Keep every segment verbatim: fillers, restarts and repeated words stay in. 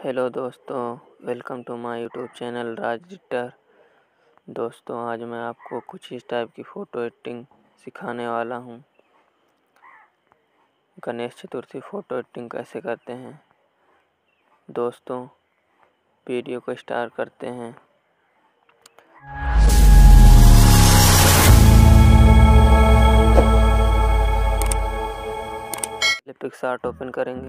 Hello दोस्तों, welcome to my YouTube channel Raj editor. दोस्तों, आज मैं आपको कुछ इस टाइप की फ़ोटो एडिटिंग सिखाने वाला हूं। गणेश चतुर्थी फ़ोटो एडिटिंग कैसे करते हैं। दोस्तों, वीडियो को स्टार्ट करते हैं। पिक्सआर्ट ओपन करेंगे।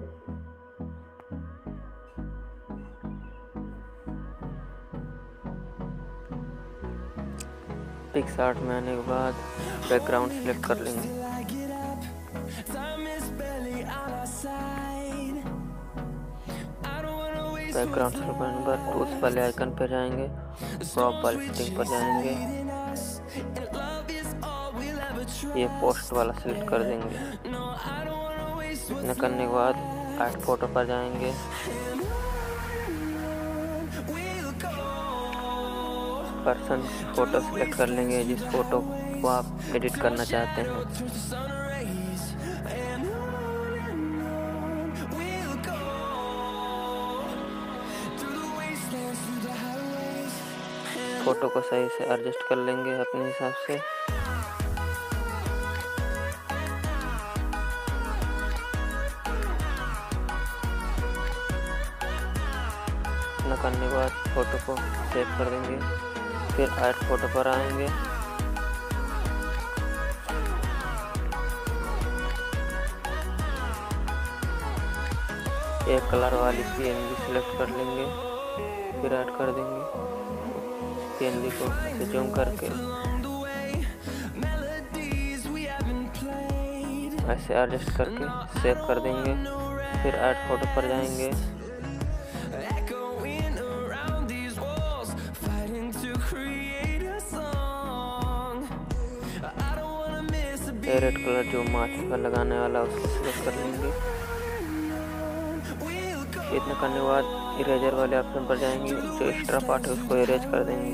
पिक्सआर्ट में आने के बाद बैकग्राउंड सेलेक्ट कर लेंगे। बैकग्राउंड सेलेक्ट करने के बाद टूल्स वाले आइकन पर जाएंगे, क्रॉप वाली सेटिंग पर जाएंगे, ये पोस्ट वाला सेलेक्ट कर देंगे। इतना करने के बाद ऐड फोटो पर जाएंगे, पर्सन की फ़ोटो सेलेक्ट कर लेंगे जिस फ़ोटो को आप एडिट करना चाहते हैं। फ़ोटो को सही से एडजस्ट कर लेंगे अपने हिसाब से। इतना करने के बाद फ़ोटो को सेव कर देंगे, फिर ऐड फोटो पर आएंगे। एक कलर वाली पीएनजी सिलेक्ट कर लेंगे, फिर ऐड कर देंगे। पीएनजी को जूम करके ऐसे एडजस्ट करके सेव कर देंगे, फिर ऐड फोटो पर जाएंगे। ये रेड कलर जो माथे पर लगाने वाला उसको सिलेक्ट कर लेंगे। इतना करने के बाद इरेजर वाले ऑप्शन पर जाएंगे, जो एक्स्ट्रा पार्ट है उसको इरेज कर देंगे।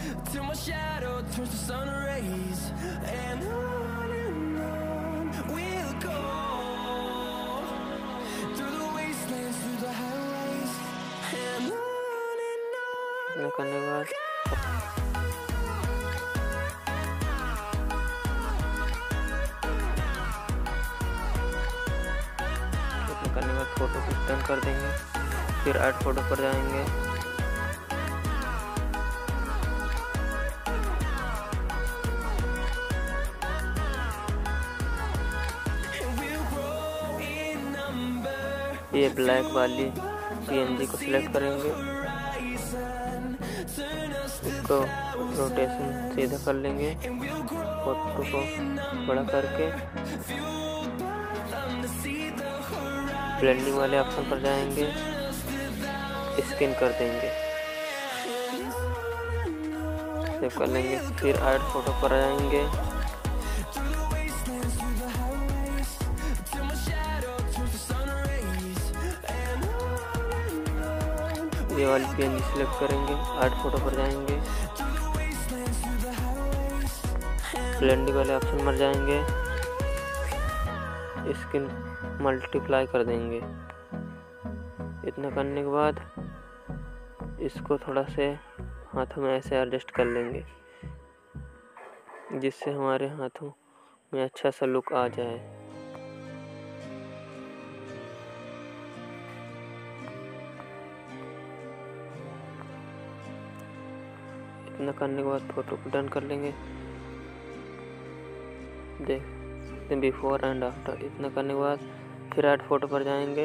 इतना करने के बाद करने के बाद फोटो को टर्न कर देंगे, फिर ऐड फोटो पर जाएंगे। ये ब्लैक वाली पीएनजी को सिलेक्ट करेंगे, इसको रोटेशन सीधा कर लेंगे, फोटो को बड़ा करके ब्लेंडिंग वाले ऑप्शन पर जाएंगे, स्किन कर देंगे, सेव कर लेंगे, फिर ऐड फोटो पर जाएंगे। ये वाली पीएनजी सिलेक्ट करेंगे, ऐड फोटो पर जाएंगे, ब्लेंडिंग वाले ऑप्शन पर जाएंगे, स्किन मल्टीप्लाई कर देंगे। इतना करने के बाद इसको थोड़ा से हाथों में ऐसे एडजस्ट कर लेंगे, जिससे हमारे हाथों में अच्छा सा लुक आ जाए। इतना करने के बाद फोटो को डन कर लेंगे। देख बिफोर एंड आफ्टर। इतना करने के बाद फिर ऐड फोटो पर जाएंगे।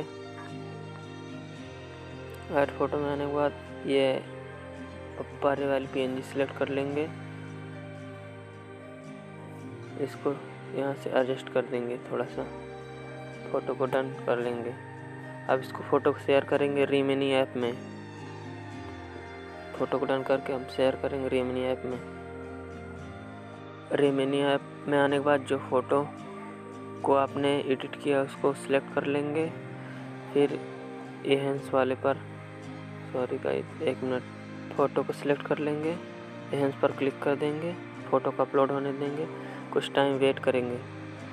ऐड फोटो में आने के बाद ये ऊपर वाली पीएनजी सिलेक्ट कर लेंगे, इसको यहाँ से एडजस्ट कर देंगे थोड़ा सा, फोटो को डन कर लेंगे। अब इसको फोटो को शेयर करेंगे रीमिनी ऐप में। फोटो को डन करके हम शेयर करेंगे रीमिनी ऐप में। रीमिनी ऐप में आने के बाद जो फ़ोटो को आपने एडिट किया उसको सिलेक्ट कर लेंगे, फिर एनहांस वाले पर सॉरी गाइस एक मिनट फ़ोटो को सिलेक्ट कर लेंगे, एनहांस पर क्लिक कर देंगे, फ़ोटो को अपलोड होने देंगे, कुछ टाइम वेट करेंगे।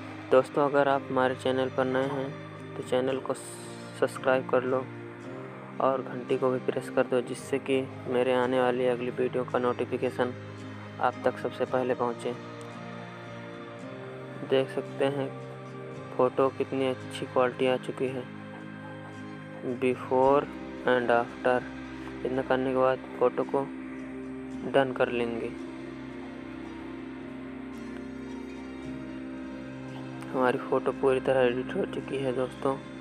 दोस्तों, अगर आप हमारे चैनल पर नए हैं तो चैनल को सब्सक्राइब कर लो और घंटी को भी प्रेस कर दो, जिससे कि मेरे आने वाली अगली वीडियो का नोटिफिकेशन आप तक सबसे पहले पहुंचे। देख सकते हैं फ़ोटो कितनी अच्छी क्वालिटी आ चुकी है, बिफोर एंड आफ्टर। इतना करने के बाद फ़ोटो को डन कर लेंगे। हमारी फ़ोटो पूरी तरह एडिट हो चुकी है दोस्तों।